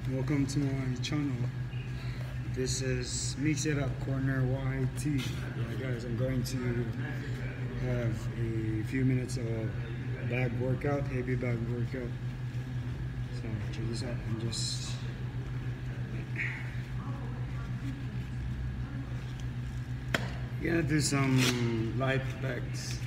Welcome to my channel. This is Mix It Up Corner YT. Yeah, guys, I'm going to have a few minutes of bag workout, heavy bag workout. So check this out. I'm just gonna do some light bags.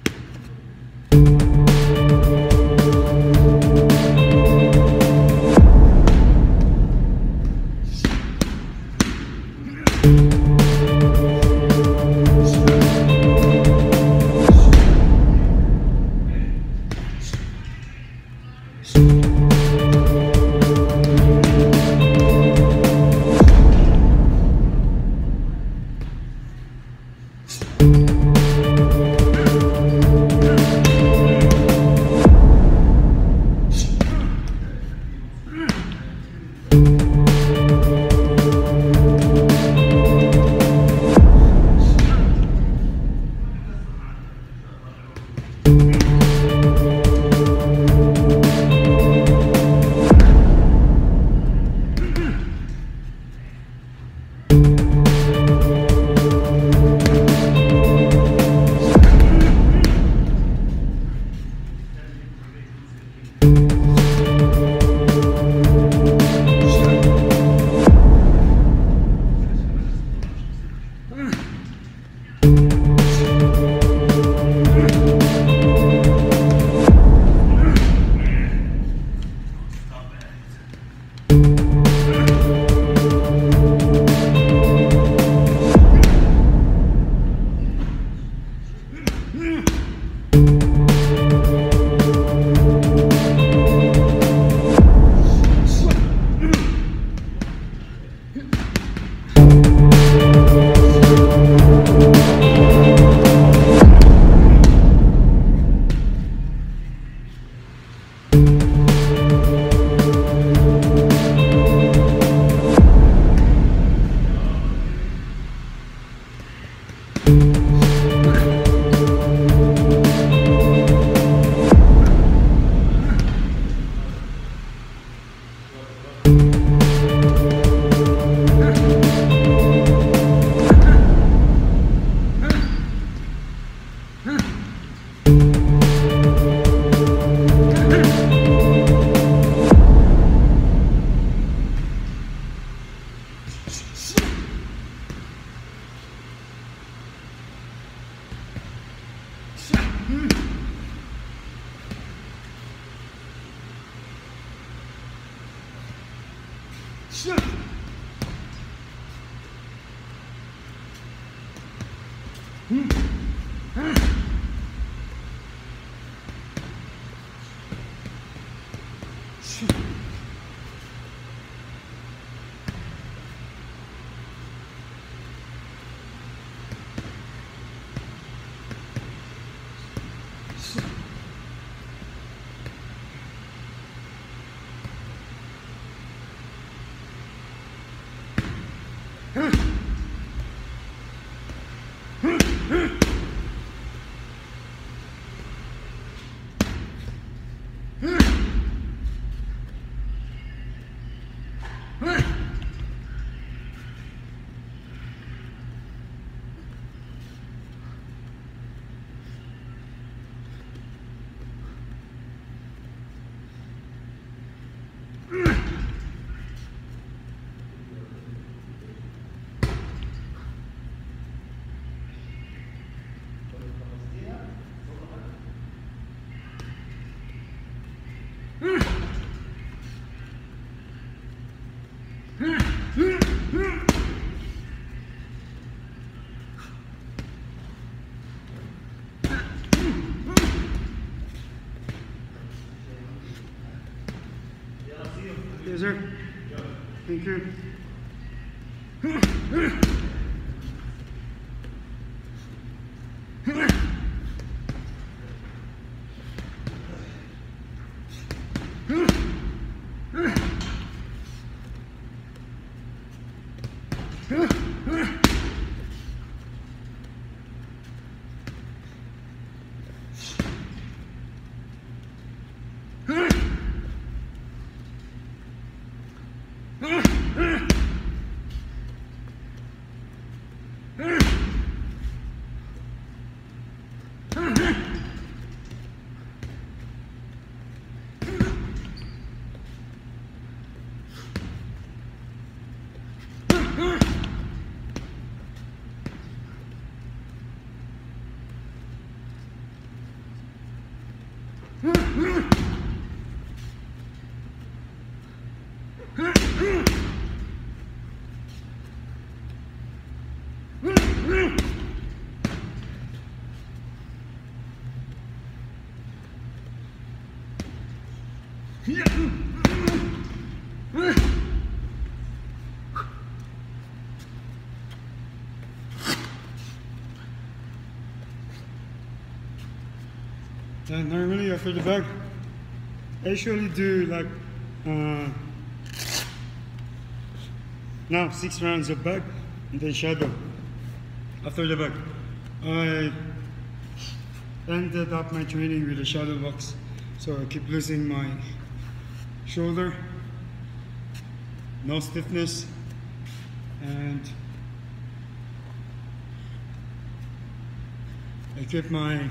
Yes, sir. Thank you. And normally after the back, I usually do like now 6 rounds of back and then shadow. After the back, I ended up my training with a shadow box, so I keep losing my shoulder, no stiffness, and I keep my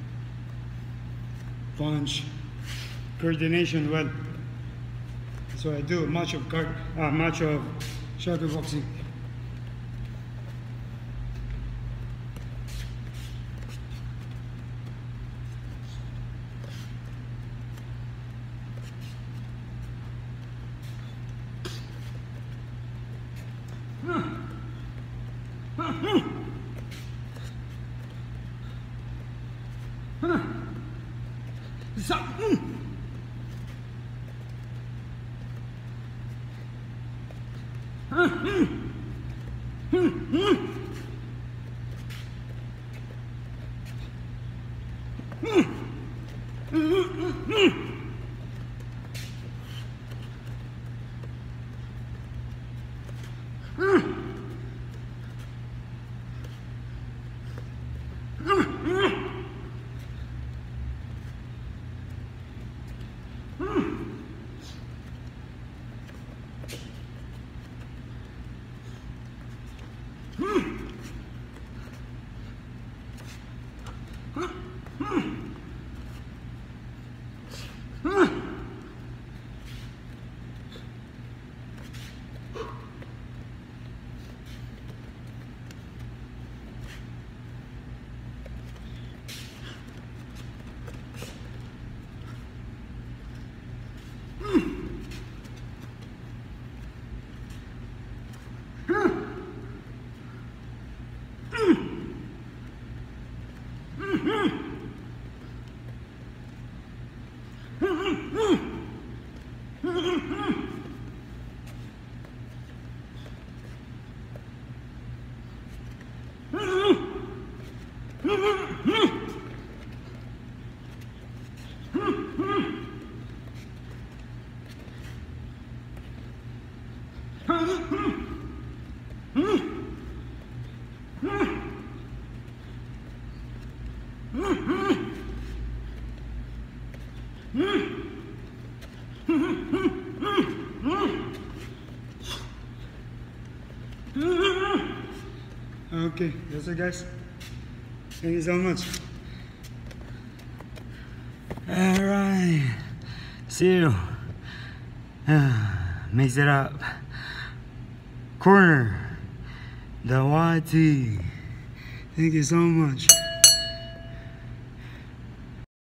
punch coordination well. So I do much of shadow boxing. Okay, that's it guys. Thank you so much. Alright, see you. Mix it up. Corner, the YT. Thank you so much.